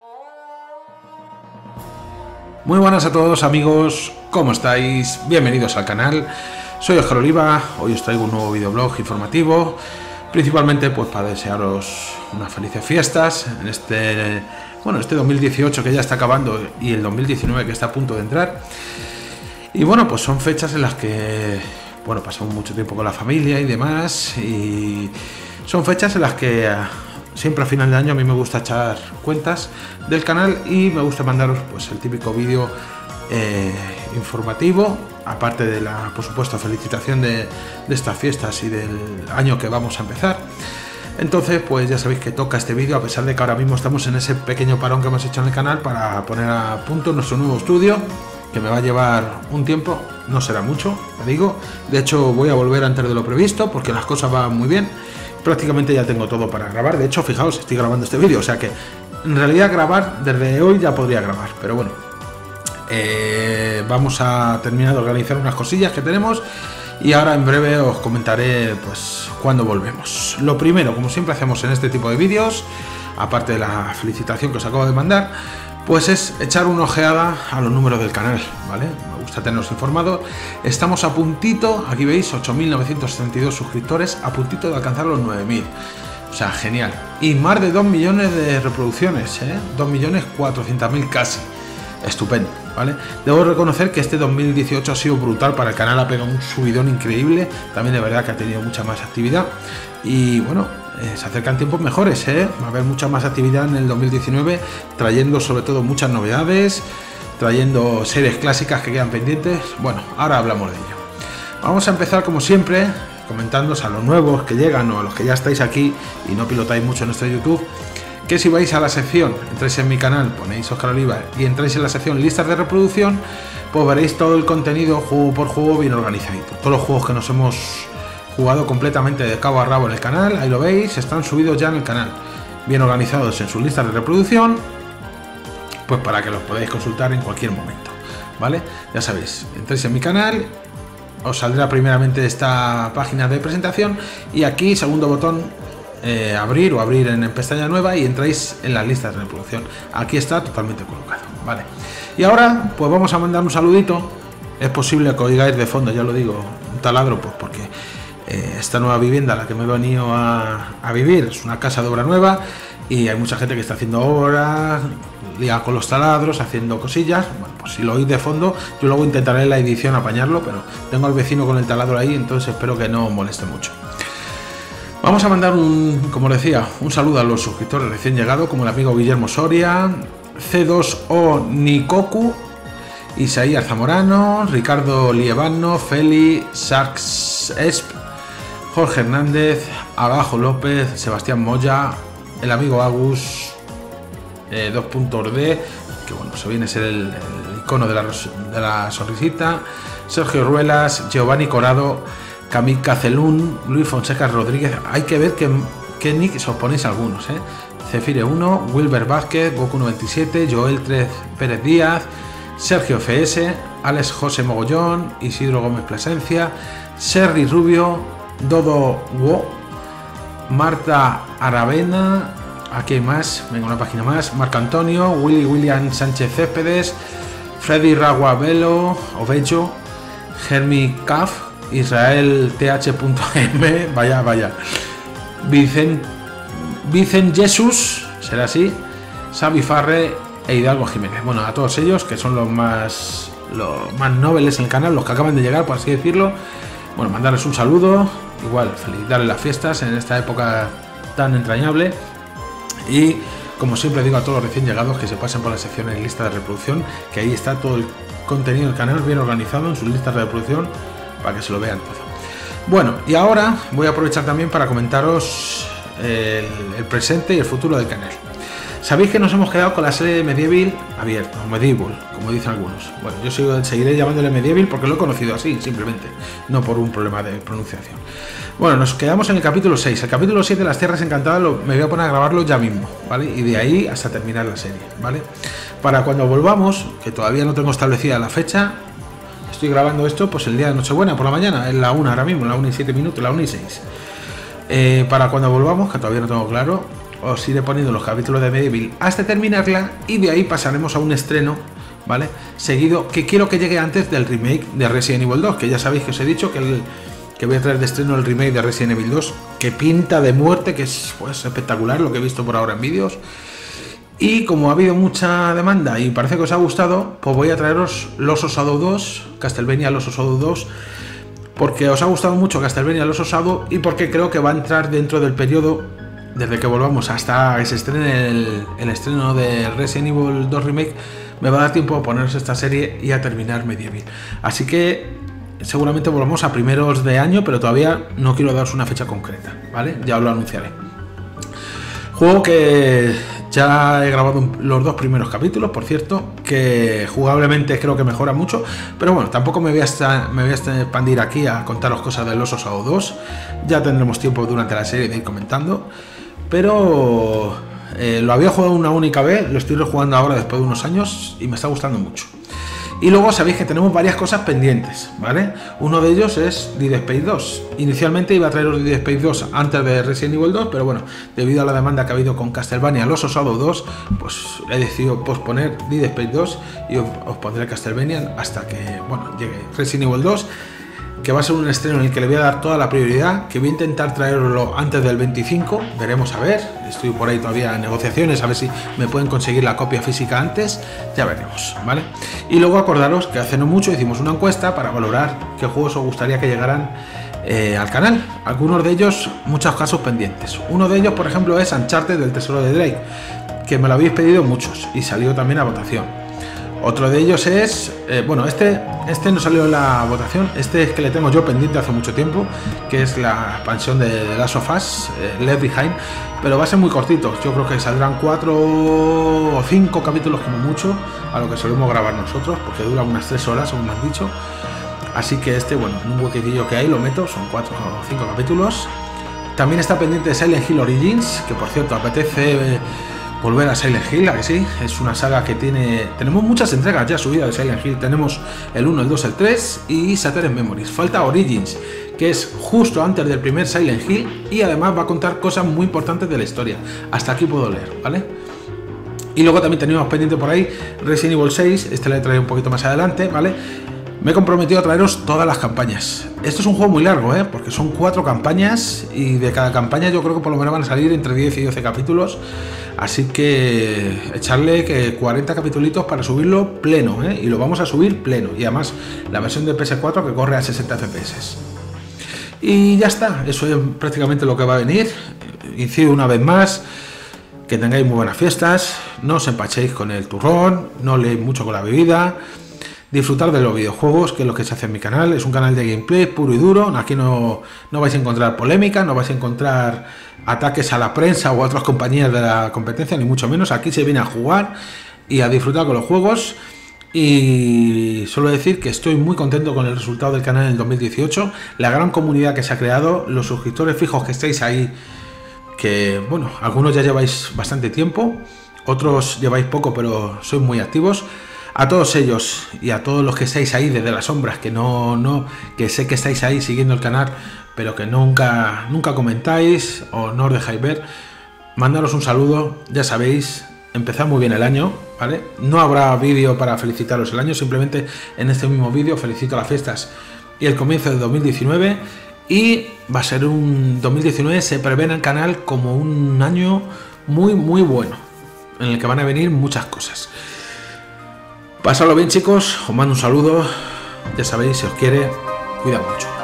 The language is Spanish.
Muy buenas a todos amigos, ¿cómo estáis? Bienvenidos al canal, soy Óscar Oliva, hoy os traigo un nuevo videoblog informativo, principalmente pues para desearos unas felices fiestas en este 2018 que ya está acabando y el 2019 que está a punto de entrar. Y bueno, pues son fechas en las que pasamos mucho tiempo con la familia y demás, y son fechas en las que siempre a final de año a mí me gusta echar cuentas del canal y me gusta mandaros pues el típico vídeo informativo, aparte de la, por supuesto, felicitación de estas fiestas y del año que vamos a empezar. Entonces pues ya sabéis que toca este vídeo, a pesar de que ahora mismo estamos en ese pequeño parón que hemos hecho en el canal para poner a punto nuestro nuevo estudio, que me va a llevar un tiempo, no será mucho, te digo. De hecho voy a volver antes de lo previsto porque las cosas van muy bien. Prácticamente ya tengo todo para grabar. De hecho, fijaos, estoy grabando este vídeo, o sea que en realidad grabar desde hoy ya podría grabar, pero bueno, vamos a terminar de organizar unas cosillas que tenemos y ahora en breve os comentaré pues cuándo volvemos. Lo primero, como siempre hacemos en este tipo de vídeos, aparte de la felicitación que os acabo de mandar, pues es echar una ojeada a los números del canal, ¿vale? Me gusta teneros informados. Estamos a puntito, aquí veis, 8.972 suscriptores, a puntito de alcanzar los 9.000. O sea, genial. Y más de 2 millones de reproducciones, 2.400.000 casi. Estupendo, ¿vale? Debo reconocer que este 2018 ha sido brutal para el canal, ha pegado un subidón increíble. También de verdad que ha tenido mucha más actividad. Y bueno, se acercan tiempos mejores, va a haber mucha más actividad en el 2019, trayendo sobre todo muchas novedades, trayendo series clásicas que quedan pendientes. Bueno, ahora hablamos de ello. Vamos a empezar como siempre comentándoos a los nuevos que llegan o a los que ya estáis aquí y no pilotáis mucho en nuestro YouTube, que si vais a la sección, entráis en mi canal, ponéis Óscar Oliva y entráis en la sección listas de reproducción, pues veréis todo el contenido juego por juego bien organizadito. Todos los juegos que nos hemos jugado completamente de cabo a rabo en el canal, ahí lo veis, están subidos ya en el canal, bien organizados en sus listas de reproducción, pues para que los podáis consultar en cualquier momento, ¿vale? Ya sabéis, entréis en mi canal, os saldrá primeramente esta página de presentación y aquí, segundo botón, abrir o abrir en pestaña nueva y entráis en las listas de reproducción. Aquí está totalmente colocado, ¿vale? Y ahora, pues vamos a mandar un saludito. Es posible que oigáis de fondo, ya lo digo, un taladro, pues porque esta nueva vivienda a la que me he venido a vivir es una casa de obra nueva y hay mucha gente que está haciendo obras, liada con los taladros, haciendo cosillas. Bueno, pues si lo oís de fondo, yo luego intentaré en la edición apañarlo, pero tengo al vecino con el taladro ahí, entonces espero que no moleste mucho. Vamos a mandar como decía, un saludo a los suscriptores recién llegados, como el amigo Guillermo Soria, C2O Nikoku, Isaías Zamorano, Ricardo Lievano, Feli, Sax Esp, Jorge Hernández, Abajo López, Sebastián Moya, el amigo Agus, 2.d, que bueno, se viene a ser el icono de la sonrisita, Sergio Ruelas, Giovanni Corado, Camille Cacelún, Luis Fonseca Rodríguez. Hay que ver qué nicks os ponéis algunos, Cefire 1, Wilber Vázquez, Goku 97, Joel 3 Pérez Díaz, Sergio FS, Alex José Mogollón, Isidro Gómez Plasencia, Serri Rubio, Dodo Wo, Marta Aravena, aquí hay más, venga una página más, Marco Antonio, William Sánchez Céspedes, Freddy Raguabelo, Ovecho, Germi Caf, Israel TH.m, vaya, Vicen Jesús, será así, Xavi Farre e Hidalgo Jiménez. Bueno, a todos ellos, que son los más nobles en el canal, los que acaban de llegar, por así decirlo, bueno, mandarles un saludo, igual, felicitarles las fiestas en esta época tan entrañable y, como siempre digo a todos los recién llegados, que se pasen por la sección en lista de reproducción, que ahí está todo el contenido del canal bien organizado en sus listas de reproducción para que se lo vean todo. Bueno, y ahora voy a aprovechar también para comentaros el presente y el futuro del canal. Sabéis que nos hemos quedado con la serie Medieval abierta, o Medieval, como dicen algunos. Bueno, yo seguiré llamándole Medieval porque lo he conocido así, simplemente, no por un problema de pronunciación. Bueno, nos quedamos en el capítulo 6. El capítulo 7 de las Tierras Encantadas me voy a poner a grabarlo ya mismo, ¿vale? Y de ahí hasta terminar la serie, ¿vale? Para cuando volvamos, que todavía no tengo establecida la fecha, estoy grabando esto pues el día de Nochebuena por la mañana, es la 1 ahora mismo, la 1 y 7 minutos, la 1 y 6. Para cuando volvamos, que todavía no tengo claro, os iré poniendo los capítulos de Medieval hasta terminarla y de ahí pasaremos a un estreno, ¿vale? Seguido, que quiero que llegue antes del remake de Resident Evil 2, que ya sabéis que os he dicho que voy a traer de estreno el remake de Resident Evil 2, que pinta de muerte, que es pues espectacular lo que he visto por ahora en vídeos. Y como ha habido mucha demanda y parece que os ha gustado, pues voy a traeros Lost of Shadow 2, Castlevania Lost of Shadow 2, porque os ha gustado mucho Castlevania Lost of Shadow y porque creo que va a entrar dentro del periodo desde que volvamos hasta que se estrene el estreno de Resident Evil 2 Remake. Me va a dar tiempo a poneros esta serie y a terminar Medieval. Así que seguramente volvamos a primeros de año, pero todavía no quiero daros una fecha concreta, ¿vale? Ya os lo anunciaré. Juego que ya he grabado los 2 primeros capítulos, por cierto, que jugablemente creo que mejora mucho, pero bueno, tampoco me voy a expandir aquí a contaros cosas de Lost of Shadow 2, ya tendremos tiempo durante la serie de ir comentando, pero lo había jugado una única vez, lo estoy rejugando ahora después de unos años y me está gustando mucho. Y luego sabéis que tenemos varias cosas pendientes, ¿vale? Uno de ellos es Dead Space 2. Inicialmente iba a traeros Dead Space 2 antes de Resident Evil 2, pero bueno, debido a la demanda que ha habido con Castlevania Lost of Shadow 2, pues he decidido posponer Dead Space 2 y os pondré Castlevania hasta que, bueno, llegue Resident Evil 2, que va a ser un estreno en el que le voy a dar toda la prioridad, que voy a intentar traerlo antes del 25, veremos a ver, estoy por ahí todavía en negociaciones, a ver si me pueden conseguir la copia física antes, ya veremos, ¿vale? Y luego acordaros que hace no mucho hicimos una encuesta para valorar qué juegos os gustaría que llegaran al canal, algunos de ellos, muchos casos pendientes. Uno de ellos, por ejemplo, es Uncharted del Tesoro de Drake, que me lo habéis pedido muchos y salió también a votación. Otro de ellos es, bueno, este no salió en la votación, este es que le tengo yo pendiente hace mucho tiempo, que es la expansión de The Last of Us, Left Behind, pero va a ser muy cortito, yo creo que saldrán 4 o 5 capítulos como mucho, a lo que solemos grabar nosotros, porque dura unas 3 horas, según me han dicho, así que bueno, en un huequecillo que hay lo meto, son 4 o 5 capítulos. También está pendiente de Silent Hill Origins, que por cierto apetece volver a Silent Hill, ¿a que sí? Es una saga que tenemos muchas entregas ya subidas de Silent Hill, tenemos el 1, el 2, el 3 y Shattered Memories. Falta Origins, que es justo antes del primer Silent Hill y además va a contar cosas muy importantes de la historia. Hasta aquí puedo leer, ¿vale? Y luego también teníamos pendiente por ahí Resident Evil 6, este le traeré un poquito más adelante, ¿vale? Me he comprometido a traeros todas las campañas. Esto es un juego muy largo, porque son 4 campañas y de cada campaña yo creo que por lo menos van a salir entre 10 y 12 capítulos. Así que echarle que 40 capítulos para subirlo pleno, y lo vamos a subir pleno. Y además la versión de PS4 que corre a 60 FPS. Y ya está, eso es prácticamente lo que va a venir. Incido una vez más, que tengáis muy buenas fiestas, no os empachéis con el turrón, no leéis mucho con la bebida. Disfrutar de los videojuegos, que es lo que se hace en mi canal. Es un canal de gameplay puro y duro. Aquí no vais a encontrar polémica, no vais a encontrar ataques a la prensa o a otras compañías de la competencia, ni mucho menos. Aquí se viene a jugar y a disfrutar con los juegos. Y suelo decir que estoy muy contento con el resultado del canal en el 2018. La gran comunidad que se ha creado, los suscriptores fijos que estáis ahí, que bueno, algunos ya lleváis bastante tiempo, otros lleváis poco, pero sois muy activos. A todos ellos y a todos los que estáis ahí desde las sombras, que sé que estáis ahí siguiendo el canal, pero que nunca comentáis o no os dejáis ver, mandaros un saludo, ya sabéis, empezad muy bien el año, ¿vale? No habrá vídeo para felicitaros el año, simplemente en este mismo vídeo felicito las fiestas y el comienzo de 2019, y va a ser un 2019, se prevé en el canal como un año muy muy bueno, en el que van a venir muchas cosas. Pasadlo bien, chicos, os mando un saludo, ya sabéis, si os quiere, cuidad mucho.